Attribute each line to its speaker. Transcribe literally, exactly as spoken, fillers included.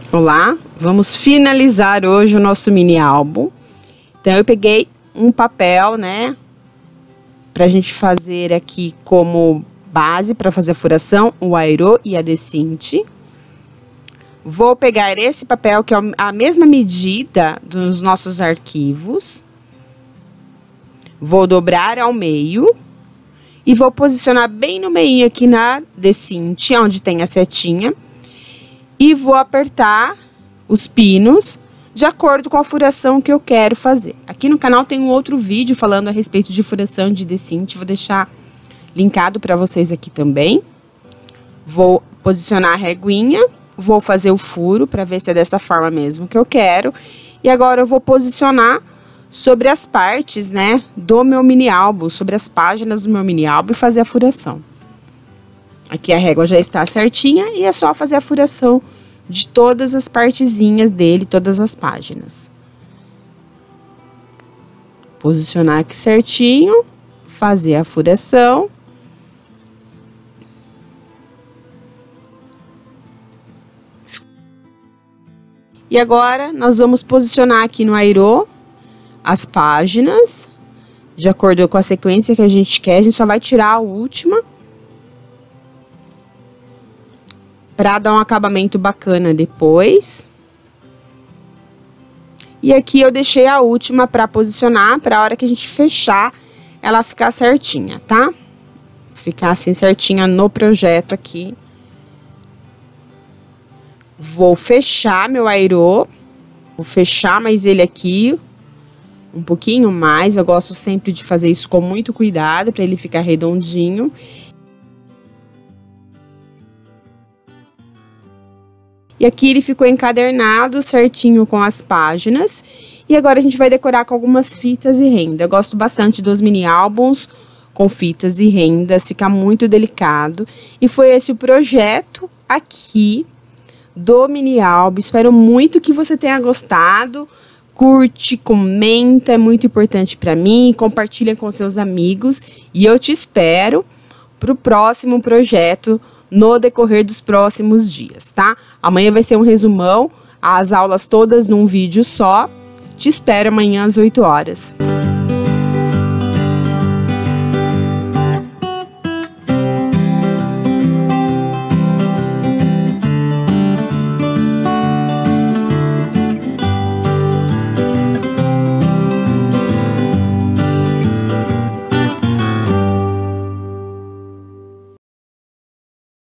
Speaker 1: Olá, vamos finalizar hoje o nosso mini álbum. Então eu peguei um papel, né, pra gente fazer aqui como base para fazer a furação, o aerô e a decinte. Vou pegar esse papel que é a mesma medida dos nossos arquivos. Vou dobrar ao meio e vou posicionar bem no meio aqui na decinte, onde tem a setinha. E vou apertar os pinos de acordo com a furação que eu quero fazer. Aqui no canal tem um outro vídeo falando a respeito de furação de decinte. Vou deixar linkado para vocês aqui também. Vou posicionar a reguinha. Vou fazer o furo para ver se é dessa forma mesmo que eu quero. E agora eu vou posicionar sobre as partes, né, do meu mini álbum, sobre as páginas do meu mini álbum e fazer a furação. Aqui a régua já está certinha e é só fazer a furação de todas as partezinhas dele, todas as páginas. Posicionar aqui certinho, fazer a furação. E agora nós vamos posicionar aqui no aerô as páginas, de acordo com a sequência que a gente quer. A gente só vai tirar a última, para dar um acabamento bacana depois. E aqui eu deixei a última para posicionar, para a hora que a gente fechar, ela ficar certinha, tá? Ficar assim certinha no projeto aqui. Vou fechar meu aerô, vou fechar mais ele aqui, um pouquinho mais. Eu gosto sempre de fazer isso com muito cuidado, para ele ficar redondinho. E aqui ele ficou encadernado certinho com as páginas. E agora a gente vai decorar com algumas fitas e renda. Eu gosto bastante dos mini álbuns com fitas e rendas, fica muito delicado. E foi esse o projeto aqui do mini álbum. Espero muito que você tenha gostado. Curte, comenta, é muito importante para mim. Compartilha com seus amigos. E eu te espero para o próximo projeto no decorrer dos próximos dias, tá? Amanhã vai ser um resumão, as aulas todas num vídeo só. Te espero amanhã às oito horas.